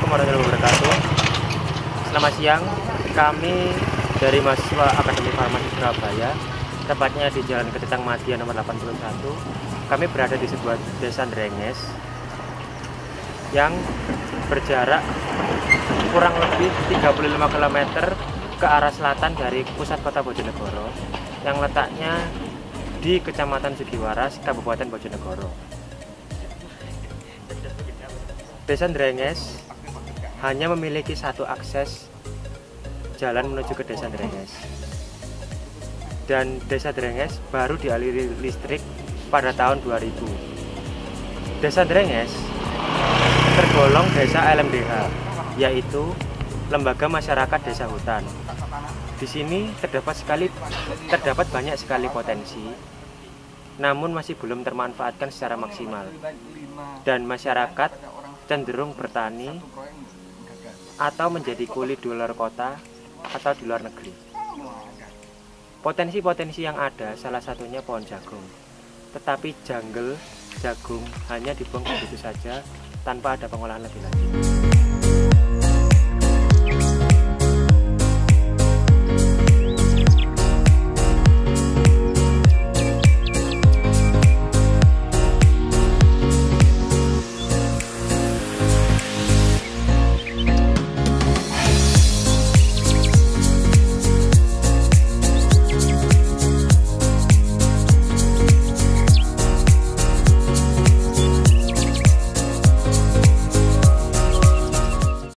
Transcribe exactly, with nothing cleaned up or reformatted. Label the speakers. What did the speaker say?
Speaker 1: Assalamualaikum warahmatullahi wabarakatuh. Selamat siang, kami dari mahasiswa Akademi Farmasi Surabaya, tepatnya di Jalan Ketitang Madya nomor delapan puluh satu. Kami berada di sebuah desa Drenges yang berjarak kurang lebih tiga puluh lima kilometer ke arah selatan dari pusat kota Bojonegoro, yang letaknya di Kecamatan Sugiwaras, Kabupaten Bojonegoro. Desa Drenges hanya memiliki satu akses jalan menuju ke Desa Drenges, dan Desa Drenges baru dialiri listrik pada tahun dua ribu. Desa Drenges tergolong desa L M D H, yaitu Lembaga Masyarakat Desa Hutan. Di sini terdapat sekali terdapat banyak sekali potensi, namun masih belum termanfaatkan secara maksimal, dan masyarakat cenderung bertani atau menjadi kuli di luar kota atau di luar negeri. Potensi-potensi yang ada salah satunya pohon jagung, tetapi jungle jagung hanya dibuang begitu saja tanpa ada pengolahan lebih lanjut.